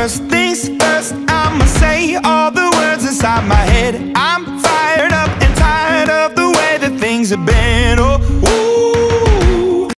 First things first, I'ma say all the words inside my head. I'm fired up and tired of the way that things have been.